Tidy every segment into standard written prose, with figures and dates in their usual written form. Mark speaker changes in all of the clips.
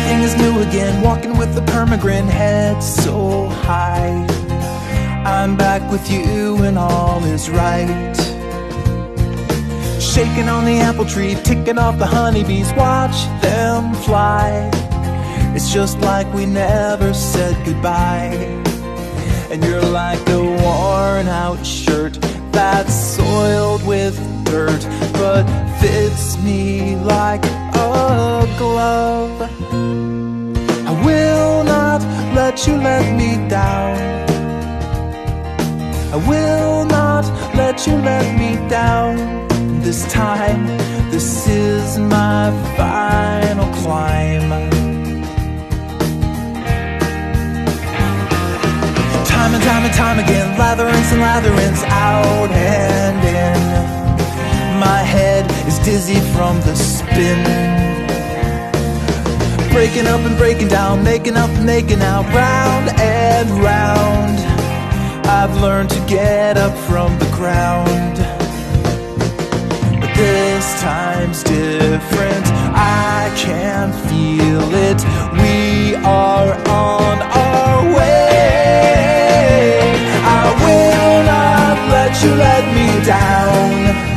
Speaker 1: Everything is new again, walking with a permagrin, head so high. I'm back with you and all is right. Shaking on the apple tree, ticking off the honeybees, watch them fly. It's just like we never said goodbye. And you're like a worn out shirt that's soiled with dirt, but fits me like a glove. I will not let you let me down. I will not let you let me down. This time, this is my final climb. Time and time and time again, labyrinths and labyrinths, out and in. My head is dizzy from the spin. Breaking up and breaking down, making up and making out, round and round. I've learned to get up from the ground. But this time's different, I can feel it. We are on our way. I will not let you let me down.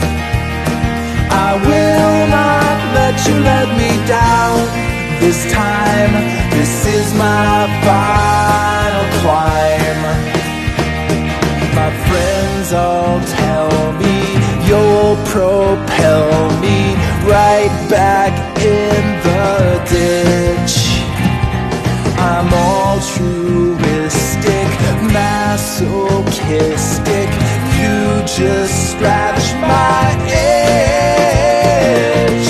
Speaker 1: I will not let you let me down. This time, this is my final climb. My friends all tell me you'll propel me right back in the ditch. I'm altruistic, masochistic. You just scratch my itch.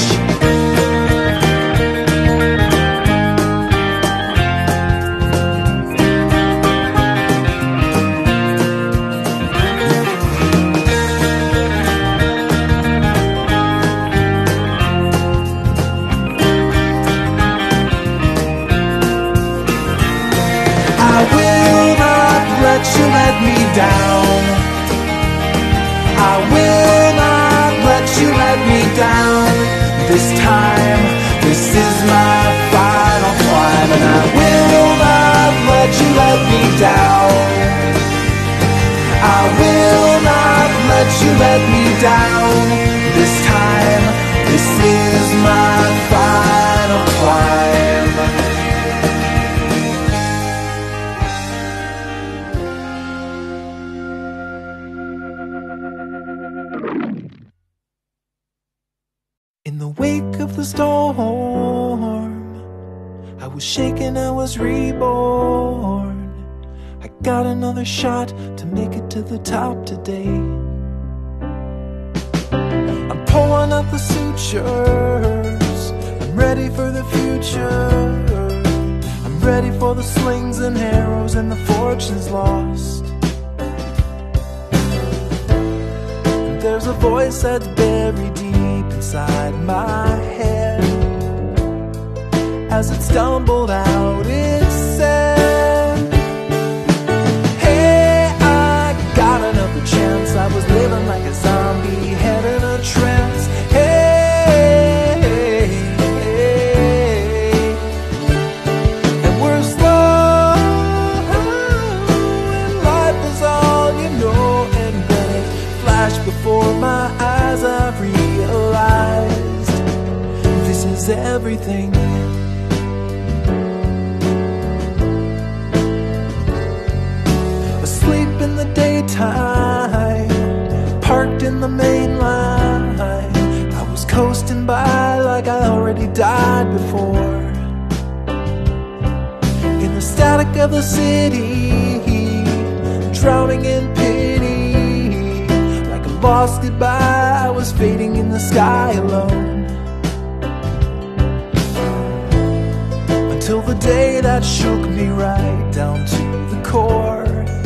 Speaker 1: Let you let me down. I will not let you let me down. This time, this is my final climb. And I will not let you let me down. I will not let you let me down. This time, this is my final climb. In the wake of the storm, I was shaken, I was reborn. I got another shot to make it to the top today. I'm pulling up the sutures, I'm ready for the future. I'm ready for the slings and arrows and the fortunes lost. And there's a voice that's buried deep inside my head. As it stumbled out, it said, hey, I got another chance. I was living like a zombie, head in a trance. Hey, hey, hey. And we're slow, and life is all you know. And then it flashed before my eyes, I've realized this is everything. Asleep in the daytime, parked in the main line. I was coasting by like I already died before. In the static of the city, drowning in pity. Like a lost goodbye, I was fading in the sky alone. Until the day that shook me right down to the core.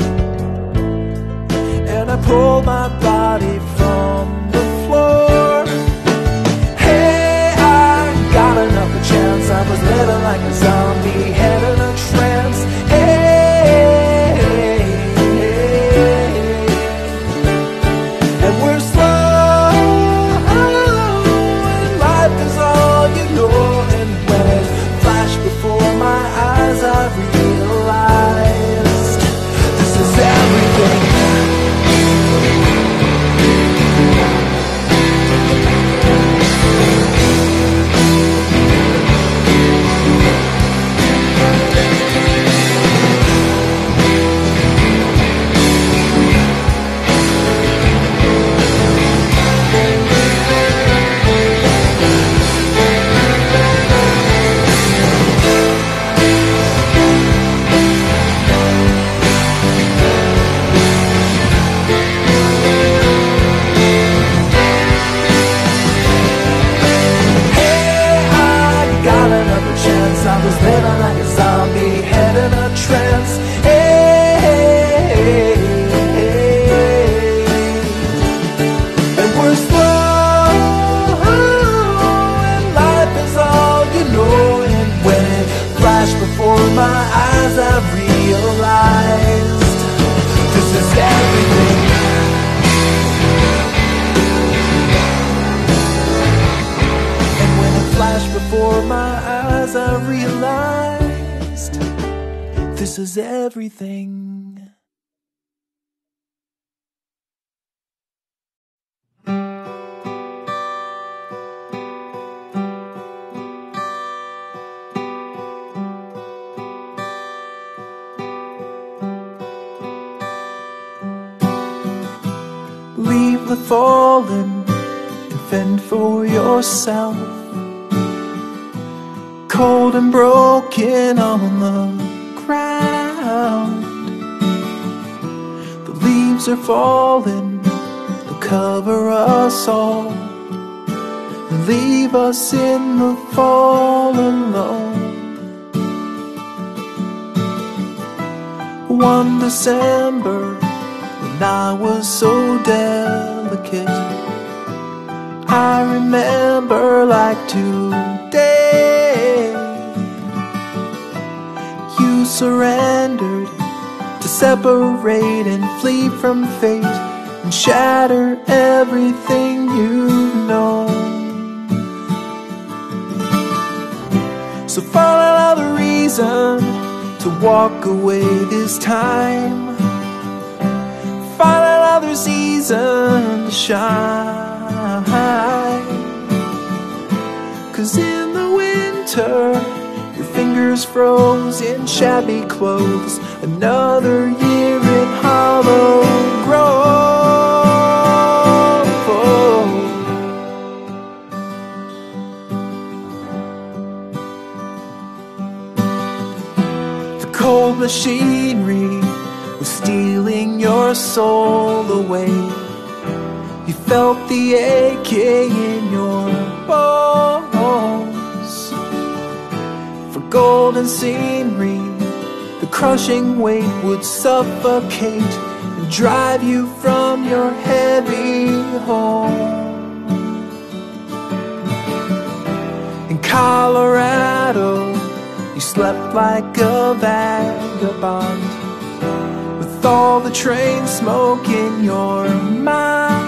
Speaker 1: And I pulled my body from the floor. Hey, I got another chance. I was living like a zombie, head in a trance. Hey, hey, hey. And we're slow, and life is all you know. And when it flashed before this is everything. Leave the fallen and fend for yourself. Cold and broken on the ground. The leaves are falling, they'll cover us all and leave us in the fall alone. One December, when I was so delicate, I remember like today. You surrendered to separate and flee from fate and shatter everything you've known. So find another reason to walk away this time. Find another season to shine. 'Cause in the winter, your fingers froze in shabby clothes. Another year in hollow grove. The cold machinery was stealing your soul away. You felt the aching in your bones. For golden scenery, the crushing weight would suffocate and drive you from your heavy home. In Colorado, you slept like a vagabond, with all the train smoke in your mind.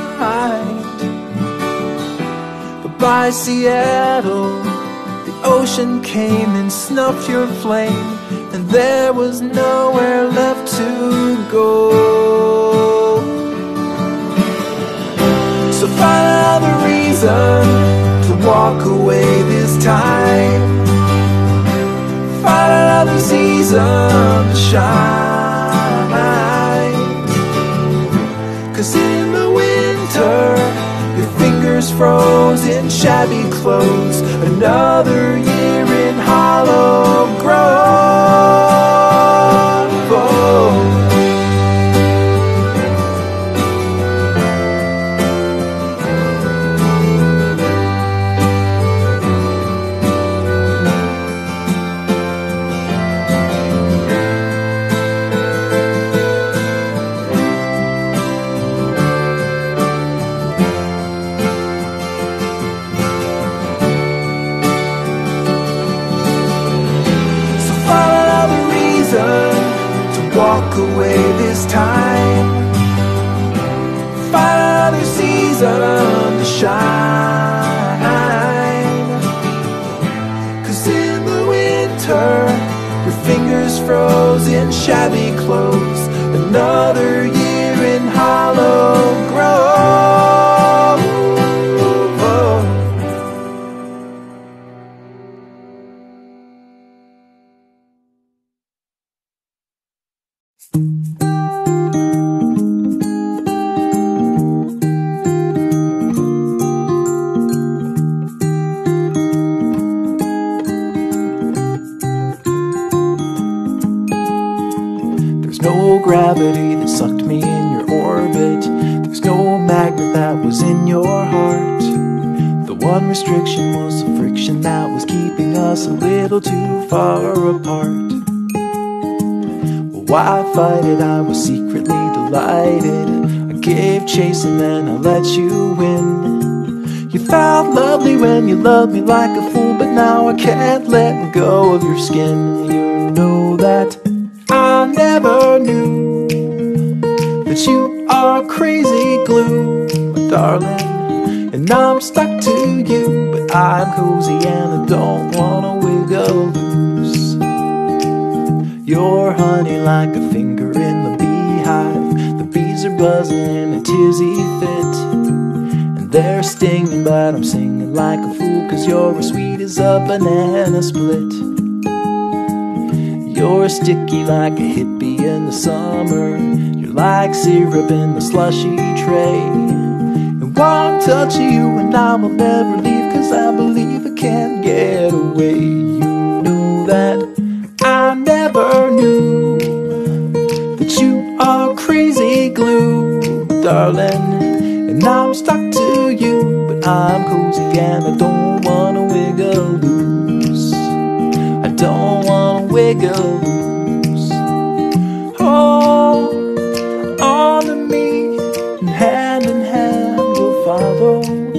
Speaker 1: But by Seattle, the ocean came and snuffed your flame, and there was nowhere left to go. So find another reason to walk away this time. Find another season to shine. 'Cause in the winter, your fingers froze in shabby clothes. Another year in hollow grove. Oh. Walk away this time. Find another season to shine. 'Cause in the winter, your fingers froze in shabby clothes. Another year in hollow grove. Oh. There's no gravity that sucked me in your orbit. There's no magnet that was in your heart. The one restriction was the friction that was keeping us a little too far apart. Well, why fight it? I was secretly delighted. I gave chase and then I let you win. You felt lovely when you loved me like a fool, but now I can't let go of your skin. You know that I never knew that you are crazy glue, my darling. And I'm stuck to you, but I'm cozy and I don't wanna wiggle loose. You're honey like a finger in the beehive. The bees are buzzing in a tizzy fit, and they're stinging, but I'm singing like a fool, 'cause you're as sweet as a banana split. You're sticky like a hippie in the summer. You're like syrup in the slushy tray. And one touch of you and I will never leave, 'cause I believe I can't get away. You know that I never knew that you are crazy glue, darling. And I'm stuck to you, but I'm cozy and I don't wanna wiggle loose. I don't wanna wiggle loose. Hold on to me, and hand in hand we'll follow.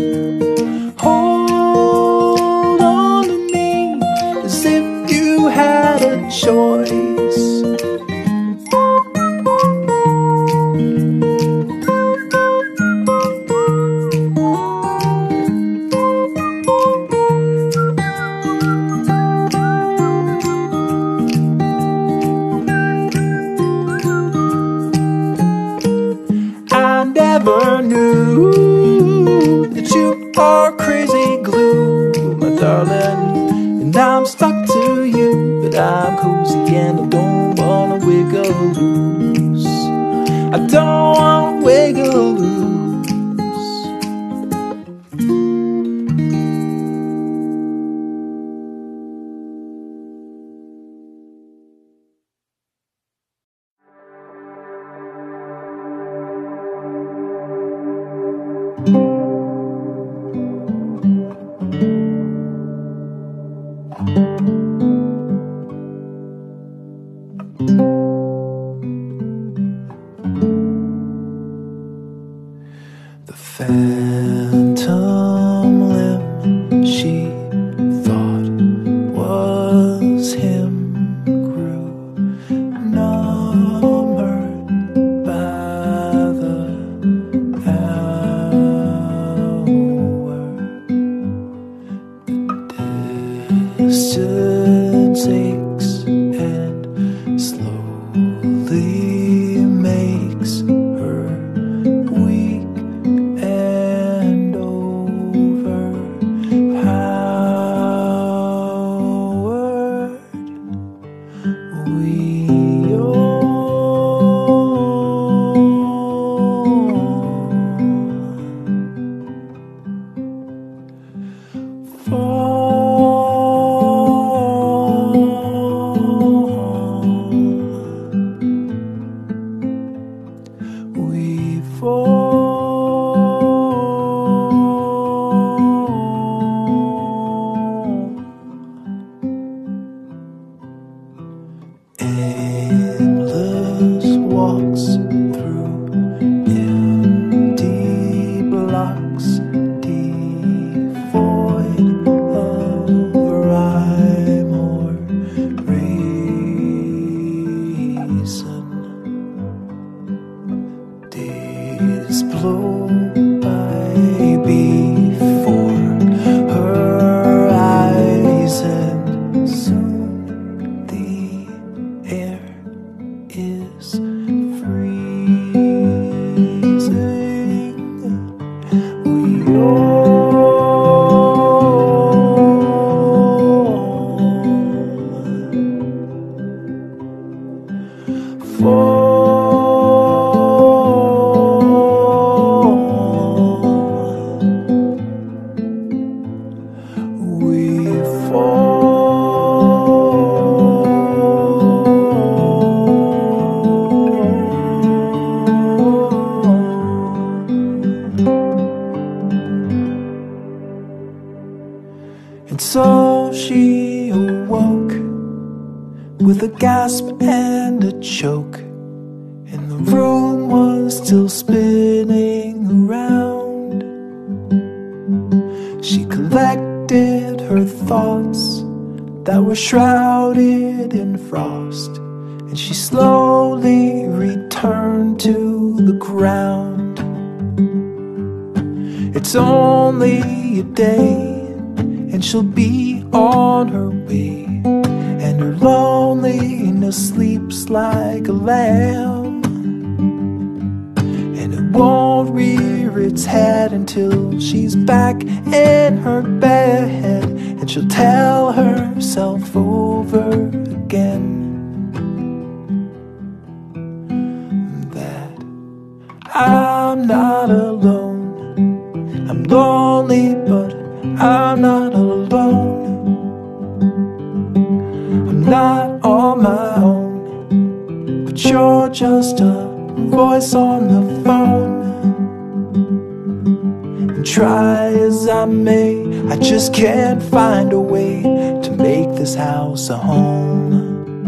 Speaker 1: Hold on to me, as if you had a choice. I never knew that you are crazy glue, my darling. And I'm stuck to you, but I'm cozy and I don't wanna wiggle loose. I don't wanna wiggle loose. The phantom limb she thought was him grew numbered by the hour. The distance aches and slowly makes her weak and overpowered. We endless walks through empty blocks, devoid of rhyme or reason. Days blow by before her eyes, and soon the air is freezing. We And so she awoke with a gasp and a choke, and the room was still spinning around. She collected her thoughts that were shrouded in frost, and she slowly returned to the ground. It's only a day, and she'll be on her way. and her loneliness sleeps like a lamb, and it won't rear its head until she's back in her bed, and she'll tell herself over again that I'm not alone. I'm lonely, but I'm not alone. I'm not on my own, but you're just a voice on the phone. And try as I may, I just can't find a way to make this house a home.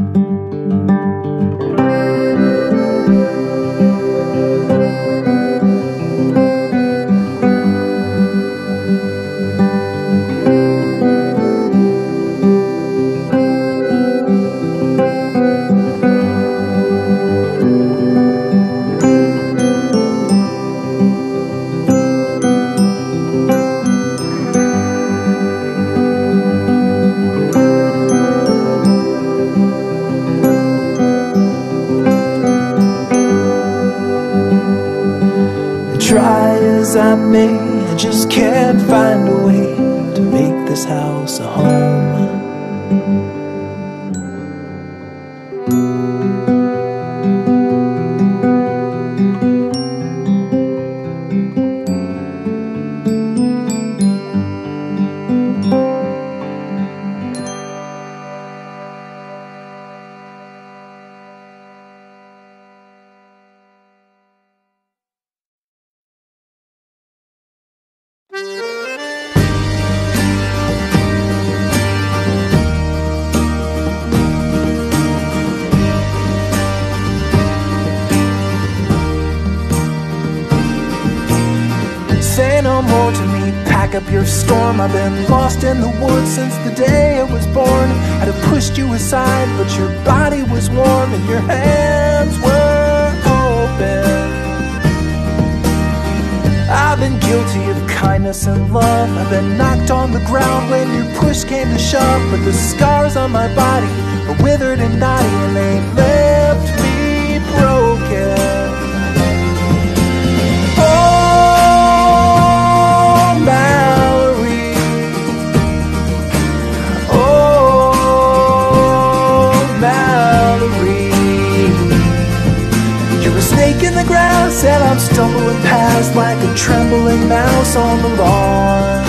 Speaker 1: Try as I may, I just can't find a way to make this house a home. Say no more to me, pack up your storm. I've been lost in the woods since the day I was born. I'd have pushed you aside, but your body was warm and your hands were open. I've been guilty of kindness and love. I've been knocked on the ground when your push came to shove. But the scars on my body are withered and knotty, and they left me broken. And I'm stumbling past like a trembling mouse on the lawn.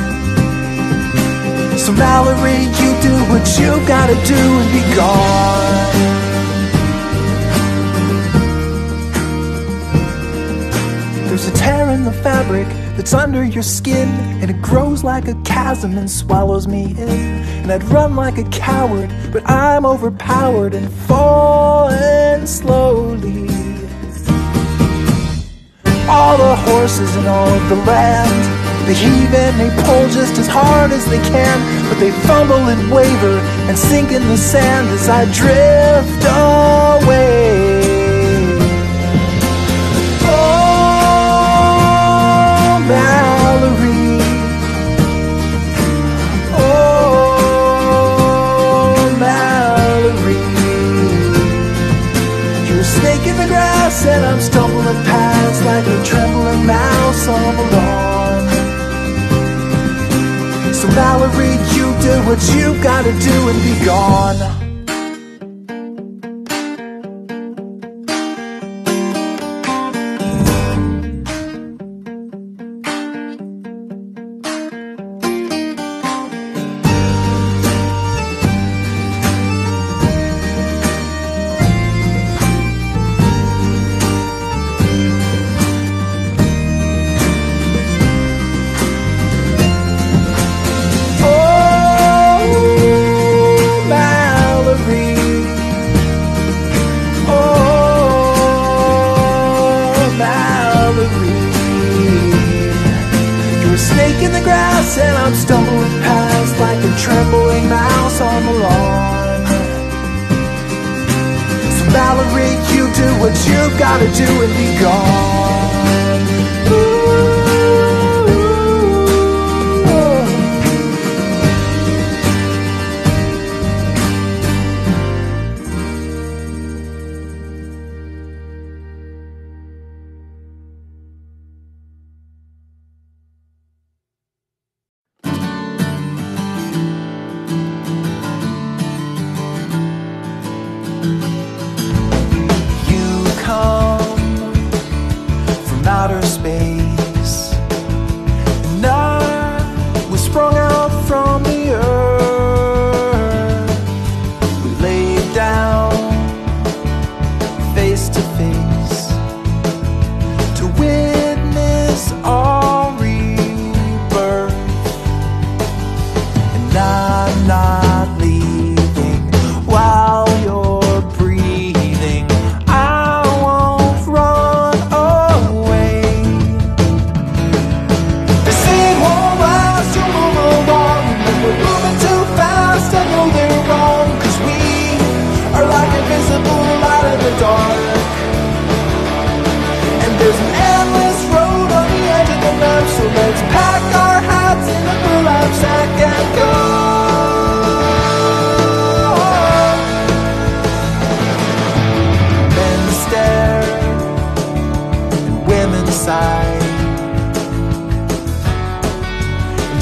Speaker 1: So Mallory, you do what you gotta do and be gone. There's a tear in the fabric that's under your skin, and it grows like a chasm and swallows me in. And I'd run like a coward, but I'm overpowered and falling slowly. All the horses in all of the land, they heave and they pull just as hard as they can, but they fumble and waver and sink in the sand as I drift away. Oh, Mallory, oh, Mallory, you're a snake in the grass and I'm stumbling past like a trembling mouse on the lawn. So Mallory, you do what you gotta do and be gone. And I'm stumbling past like a trembling mouse on the lawn. So Mallory, you do what you gotta do and be gone. Ooh,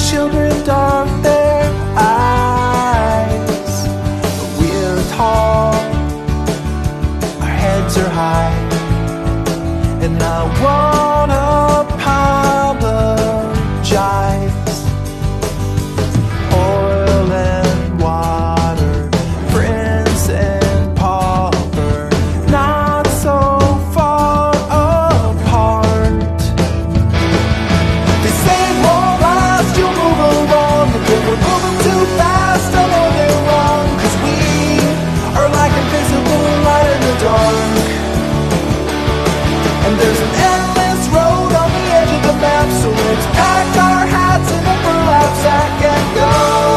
Speaker 1: children dark their eyes. But we're tall, our heads are high, and I won't apologize. Oil and water, prince and pauper, not so far apart. They say it won't last, you'll move along, but then we're moving too fast. I know they're wrong, 'cause we are like invisible light in the dark. And there's an endless road on the edge of the map, so let's pack our hats in a burlap sack and go.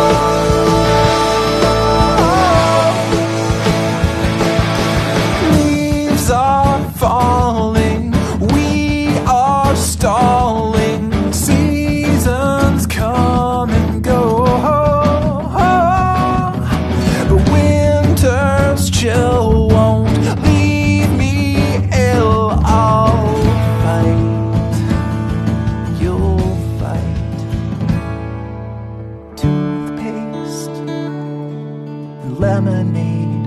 Speaker 1: Leaves are falling, we are stalling, seasons come and go, but winter's chill won't leave me ill. I'll fight, you'll fight. Toothpaste and lemonade,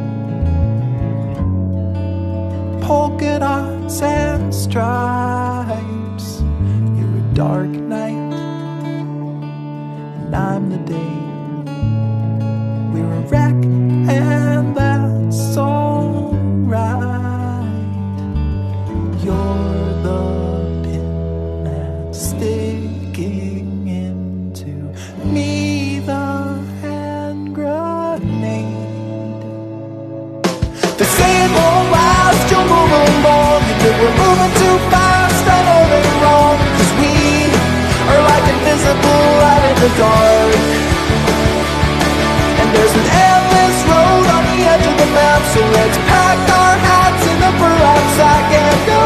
Speaker 1: polka dots and stripes. You're a dark night, and I'm the day. We're a wreck, and that's alright. You're the pin that's sticking into me, the hand grenade. They say it won't last, you'll move along, and if we're moving too fast, I know they're wrong, 'cause we are like invisible light in the dark. And there's an endless road on the edge of the map, so let's pack our hats in a burlap sack and go.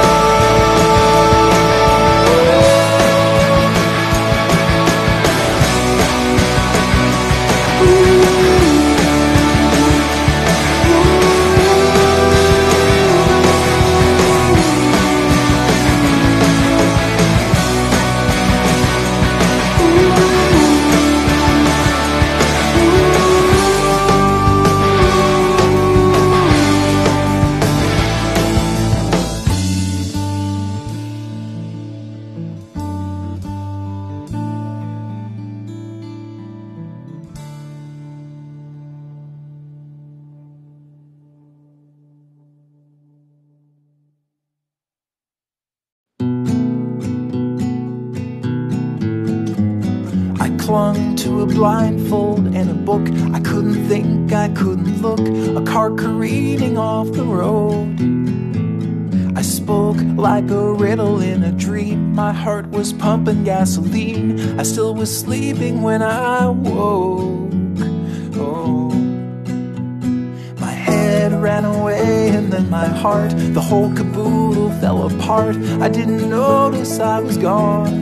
Speaker 1: Clung to a blindfold and a book. I couldn't think, I couldn't look. A car careening off the road. I spoke like a riddle in a dream. My heart was pumping gasoline. I still was sleeping when I woke. Oh, my head ran away and then my heart, the whole caboodle fell apart. I didn't notice I was gone.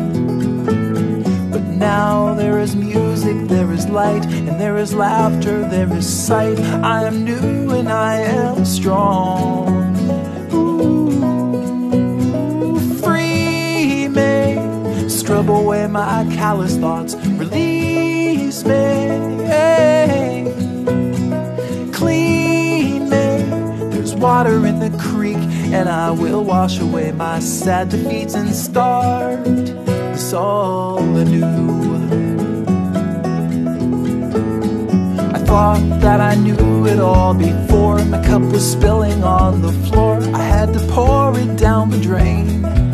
Speaker 1: Now there is music, there is light, and there is laughter, there is sight. I am new and I am strong. Ooh, free me, scrub away my callous thoughts, release me, clean me. There's water in the creek, and I will wash away my sad defeats and start this all anew. I thought that I knew it all before. My cup was spilling on the floor. I had to pour it down the drain.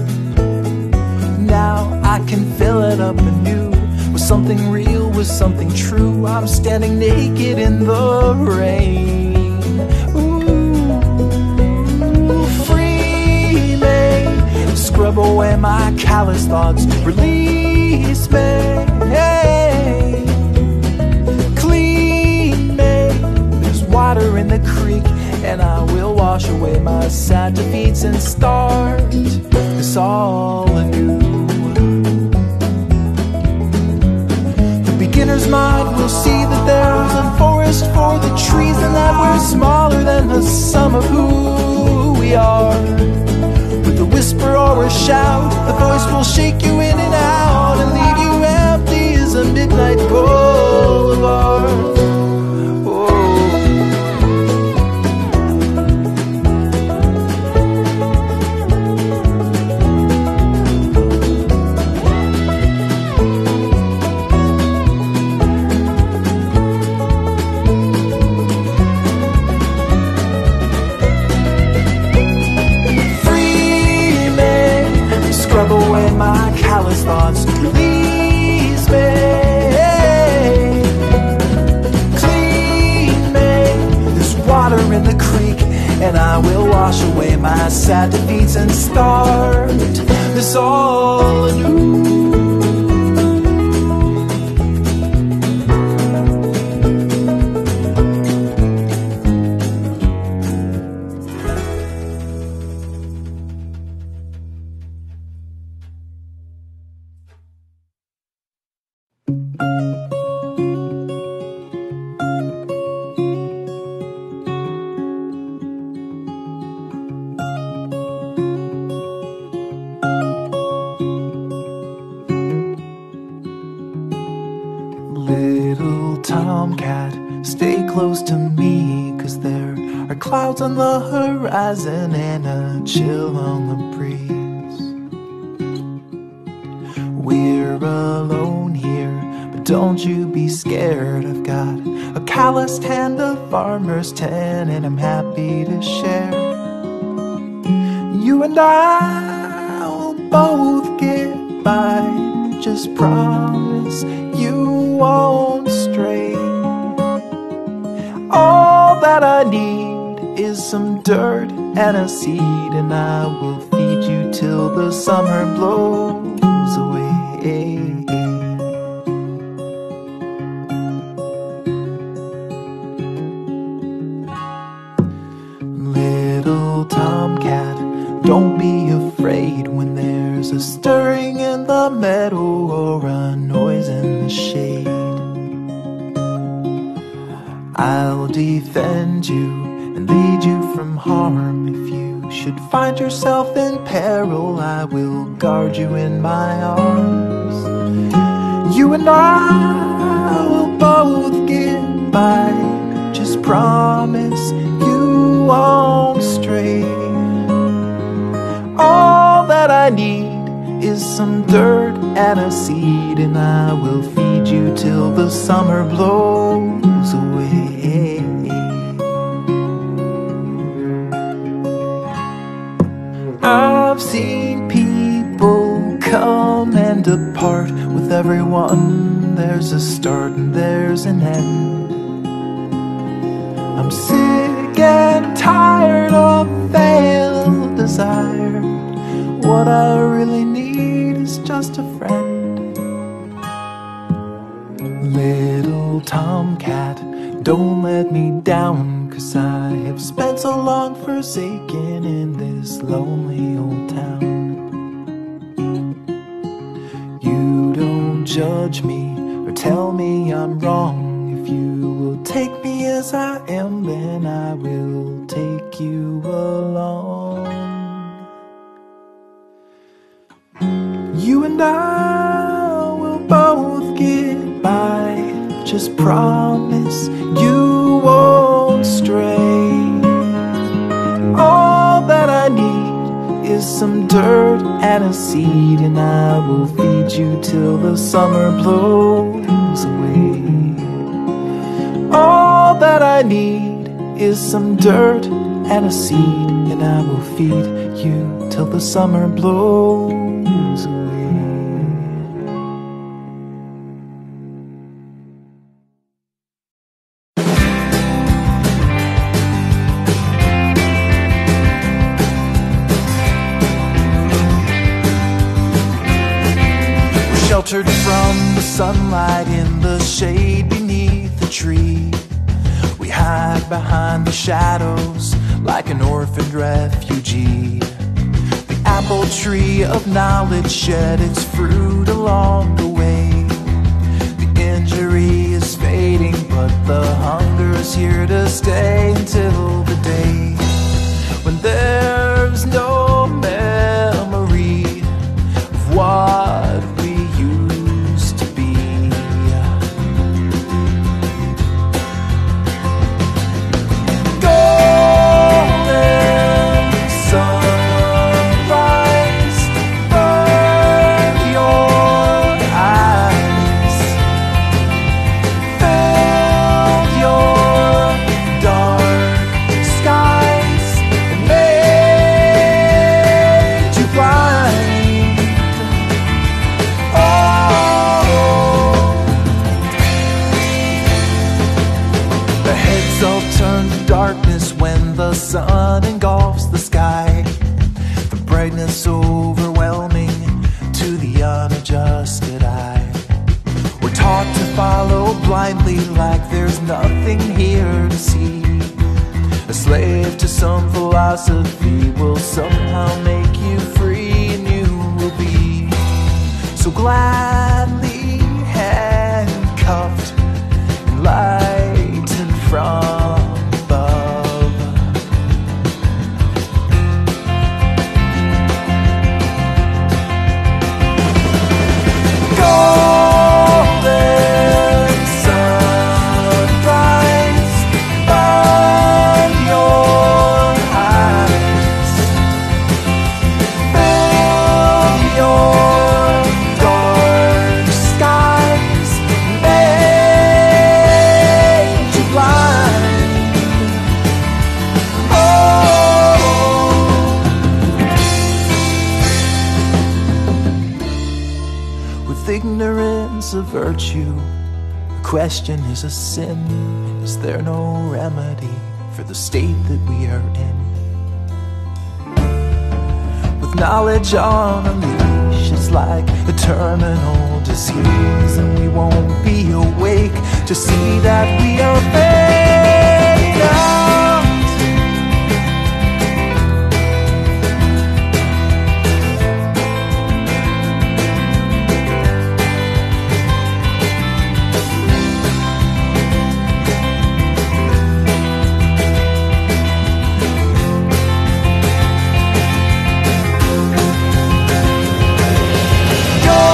Speaker 1: Now I can fill it up anew with something real, with something true. I'm standing naked in the rain. Ooh, free me, scrub away my callous thoughts, release me, clean me. There's water in the creek, and I will wash away my sad defeats and start this all anew. The beginner's mind will see that there's a forest for the trees, and that we're smaller than the sum of who we are. With a whisper or a shout, the voice will shake you in and out and leave you empty wants to release me. Clean me. There's water in the creek, and I will wash away my sad defeats and start this all anew. Little tomcat, stay close to me, 'cause there are clouds on the horizon and a chill on the breeze. We're alone here, but don't you be scared. I've got a calloused hand, a farmer's tan, and I'm happy to share. You and I will both get by, just promise you won't stray. All that I need is some dirt and a seed, and I will feed you till the summer blows away. Little tomcat, don't be afraid when there's a stirring in the meadow or a noise in the shade. I'll defend you and lead you from harm. If you should find yourself in peril, I will guard you in my arms. You and I will both get by, just promise you won't stray. All that I need is some dirt and a seed, and I will feed you till the summer blows away. I've seen people come and depart. With everyone there's a start and there's an end. I'm sick and tired of failed desire. What I really need is just a friend. Little tomcat, don't let me down, 'cause I have spent so long forsaken in this lonely old town. You don't judge me or tell me I'm wrong. If you will take me as I am, then I will take you along. You and I will both get by, just promise you won't stray. All that I need is some dirt and a seed, and I will feed you till the summer blows away. All that I need is some dirt and a seed, and I will feed you till the summer blows away. Sheltered from the sunlight in the shade beneath the tree, we hide behind the shadows like an orphaned refugee. The apple tree of knowledge shed its fruit along the way. The injury is fading, but the hunger is here to stay until the day when there's no memory of what we used to be. Golden sunrise, burn your blindly like there's nothing here to see. A slave to some philosophy will somehow make you free, and you will be so gladly handcuffed and lightened from above. Golden sunrise on your eyes, fill your dark skies, made you blind. Oh, with ignorance a virtue, the question is a sin. Is there no remedy for the state that we are in? With knowledge on a leash, it's like a terminal disease, and we won't be awake to see that we are fading out.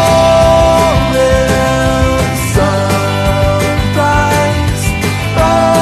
Speaker 1: Golden sunrise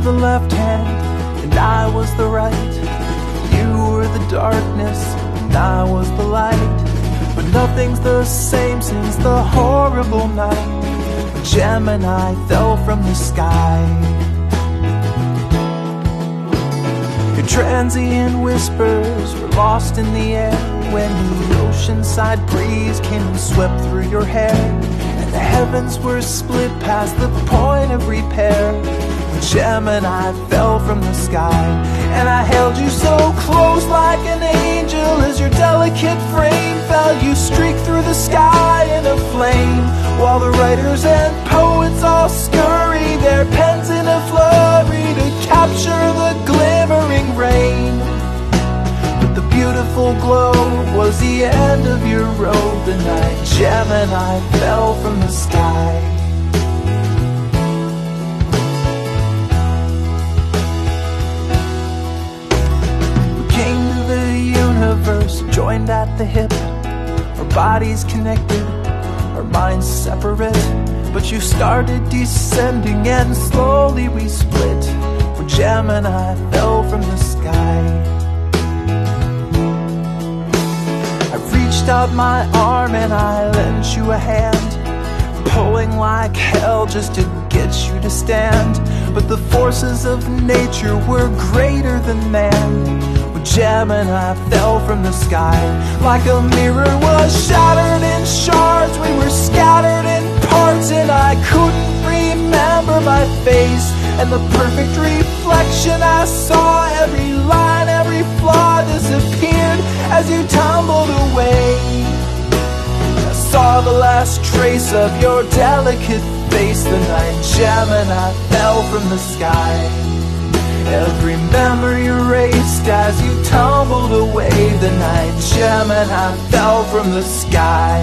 Speaker 1: the left hand and I was the right. You were the darkness and I was the light. But nothing's the same since the horrible night when Gemini fell from the sky. Your transient whispers were lost in the air when the oceanside breeze came and swept through your hair, and the heavens were split past the point of repair when Gemini fell from the sky. And I held you so close like an angel as your delicate frame felt. You streaked through the sky in a flame, while the writers and poets all scurry their pens in a flurry to capture the glimmering rain. But the beautiful glow was the end of your road the night Gemini fell from the sky. We came to the universe, joined at the hip, our bodies connected, our minds separate. But you started descending and slowly we split when Gemini fell from the sky. I reached out my arm and I lent you a hand, pulling like hell just to get you to stand. But the forces of nature were greater than man when Gemini fell from the sky. Like a mirror was shattered in shards, we were scattered in parts, and I couldn't remember my face and the perfect reflection I saw. Every line, every flaw disappeared as you tumbled away. I saw the last trace of your delicate face the night Gemini fell from the sky. Every memory erased as you tumbled away the night Gemini fell from the sky.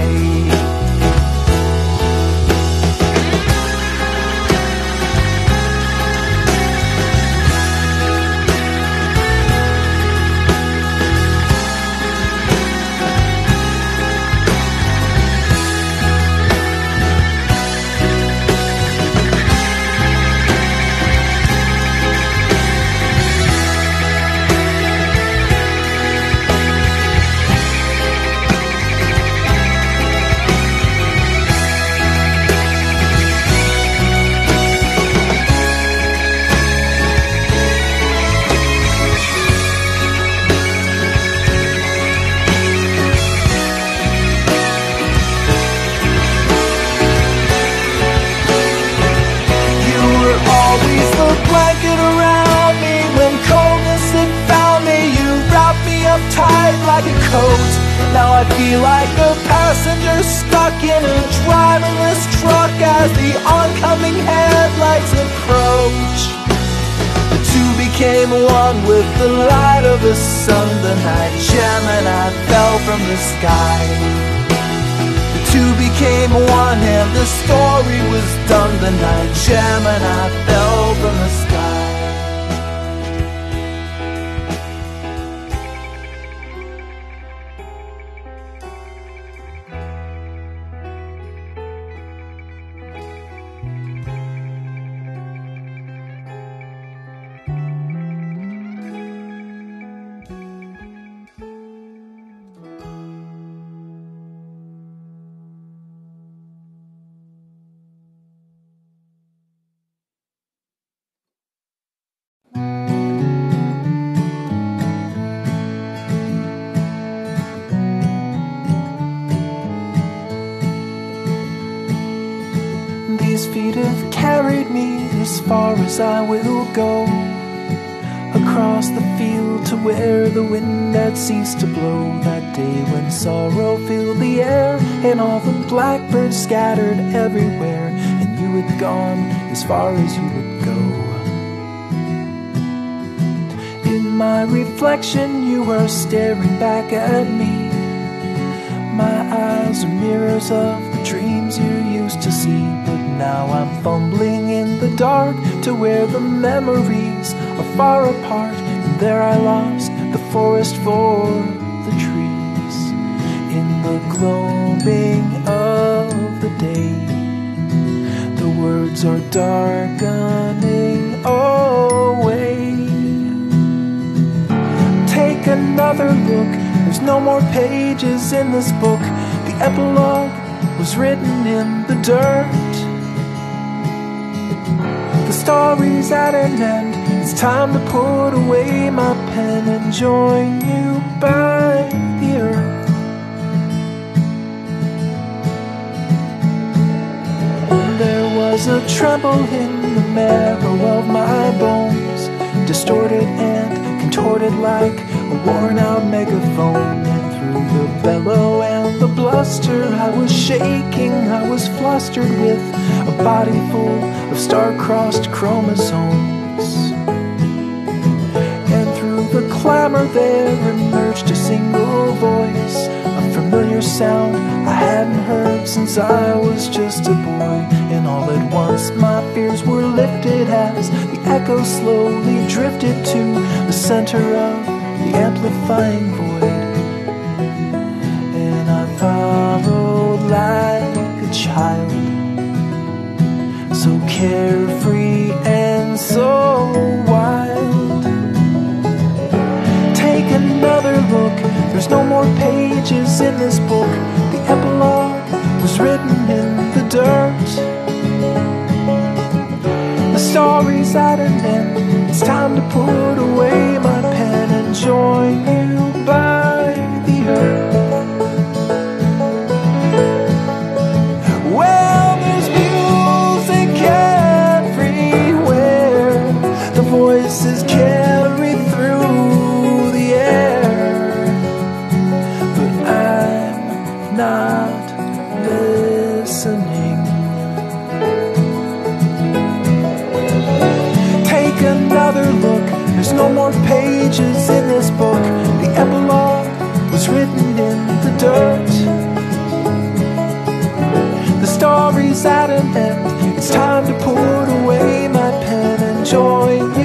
Speaker 1: Tight like a coat. Now I feel like a passenger stuck in a driverless truck as the oncoming headlights approach. The two became one with the light of the sun the night Gemini fell from the sky. The two became one and the story was done the night Gemini fell from the sky. These feet have carried me as far as I will go, across the field to where the wind had ceased to blow. That day when sorrow filled the air and all the blackbirds scattered everywhere, and you had gone as far as you would go. In my reflection you were staring back at me. My eyes are mirrors of the dreams you used to see, but now I'm fumbling in the dark to where the memories are far apart, and there I lost the forest for the trees. In the gloaming of the day, the words are darkening. Oh, no more pages in this book. The epilogue was written in the dirt. The story's at an end. It's time to put away my pen and join you by the earth. There was a tremble in the marrow of my bones, distorted and contorted like a worn-out megaphone. And through the bellow and the bluster, I was shaking, I was flustered with a body full of star-crossed chromosomes. And through the clamor there emerged a single voice, a familiar sound I hadn't heard since I was just a boy. And all at once my fears were lifted as the echo slowly drifted to the center of the amplifying void. And I followed like a child, so carefree and so wild. Take another look, there's no more pages in this book. The epilogue was written in the dirt. The story's at an end. It's time to put away my pen and join you by the earth. Well, there's music everywhere. The voices carry through the air, but I'm not listening. Take another look, there's no more pages in this book. The epilogue was written in the dirt. The story's at an end. It's time to put away my pen and join you